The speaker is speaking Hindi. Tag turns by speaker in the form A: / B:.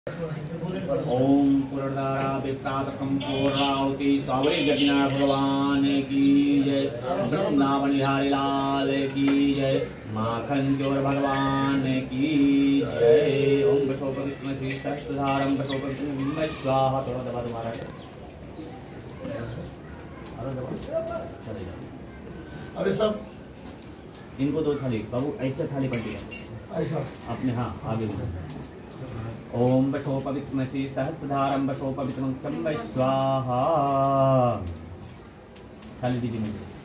A: ओम पूर्णदारा विप्रातकम पूर्णाहुति स्वावरी जगन्नाथ भगवान की जय। वृंदावन बिहारी लाल की जय। माखन चोर भगवान की जय। ओम बशोप विष्णु श्री सहस्त्रधारम बशोप विष्णु स्वाहा। थोड़ा दबा दो महाराज।
B: अरे सब
A: इनको दो थाली बाबू, ऐसे थाली पलटी
B: ऐसा
A: अपने, हाँ आगे बढ़ो। ओम वशोपवित्मसि सहस्त्रधारम वशोपवित्मं स्वाहा। थाली दीजिए मुझे।